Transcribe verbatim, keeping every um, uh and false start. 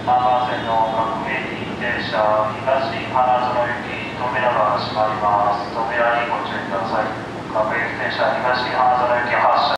さんばん線の各駅停車、東花園行き、扉が閉まります。扉にご注意ください。各駅停車、東花園行き発車。